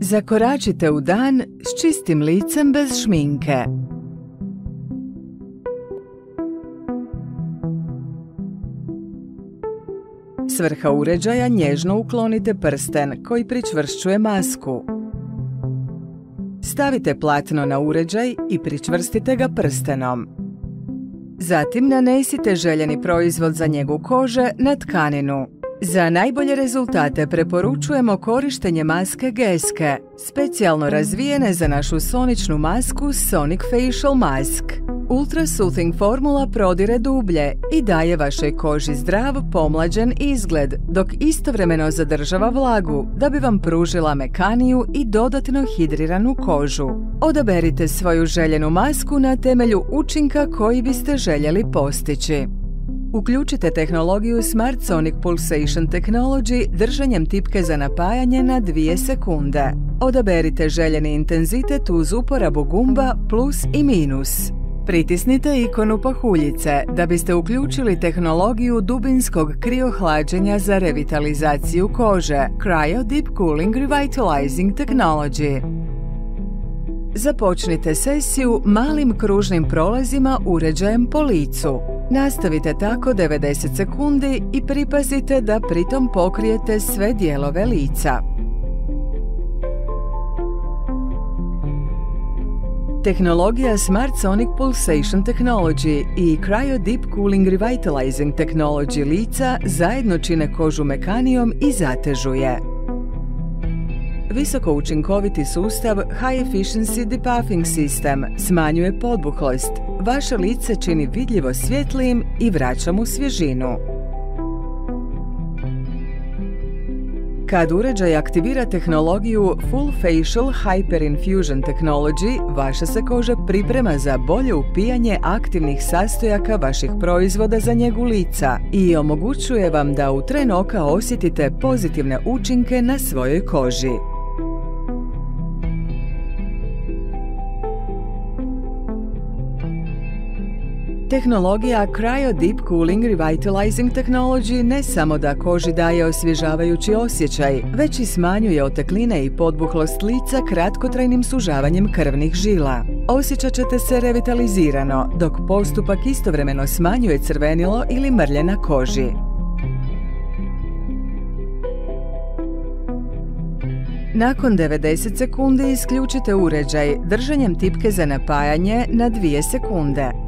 Zakoračite u dan s čistim licem bez šminke. S vrha uređaja nježno uklonite prsten koji pričvršćuje masku. Stavite platno na uređaj i pričvrstite ga prstenom. Zatim nanesite željeni proizvod za njegu kože na tkaninu. Za najbolje rezultate preporučujemo korištenje maske Geske, specijalno razvijene za našu soničnu masku Sonic Facial Mask. Ultra Soothing formula prodire dublje i daje vašoj koži zdrav, pomlađen izgled, dok istovremeno zadržava vlagu da bi vam pružila mekaniju i dodatno hidriranu kožu. Odaberite svoju željenu masku na temelju učinka koji biste željeli postići. Uključite tehnologiju Smart Sonic Pulsation Technology držanjem tipke za napajanje na 2 sekunde. Odaberite željeni intenzitet uz uporabu gumba plus i minus. Pritisnite ikonu pahuljice da biste uključili tehnologiju dubinskog kriohlađenja za revitalizaciju kože Cryo Deep Cooling Revitalizing Technology. Započnite sesiju malim kružnim prolazima uređajem po licu. Nastavite tako 90 sekundi i pripazite da pritom pokrijete sve dijelove lica. Tehnologija Smart Sonic Pulsation Technology i Cryo Deep Cooling Revitalizing Technology lica zajedno čine kožu mekanijom i zatežuje. Visoko učinkoviti sustav High Efficiency Depuffing System smanjuje podbuhlost, vaše lice čini vidljivo svjetlijim i vraća mu svježinu. Kad uređaj aktivira tehnologiju Full Facial Hyperinfusion Technology, vaša se koža priprema za bolje upijanje aktivnih sastojaka vaših proizvoda za njegu lica i omogućuje vam da u tren oka osjetite pozitivne učinke na svojoj koži. Tehnologija Cryo Deep Cooling Revitalizing Technology ne samo da koži daje osvježavajući osjećaj, već i smanjuje otekline i podbuhlost lica kratkotrajnim sužavanjem krvnih žila. Osjećat ćete se revitalizirano, dok postupak istovremeno smanjuje crvenilo ili mrlje na koži. Nakon 90 sekundi isključite uređaj držanjem tipke za napajanje na 2 sekunde.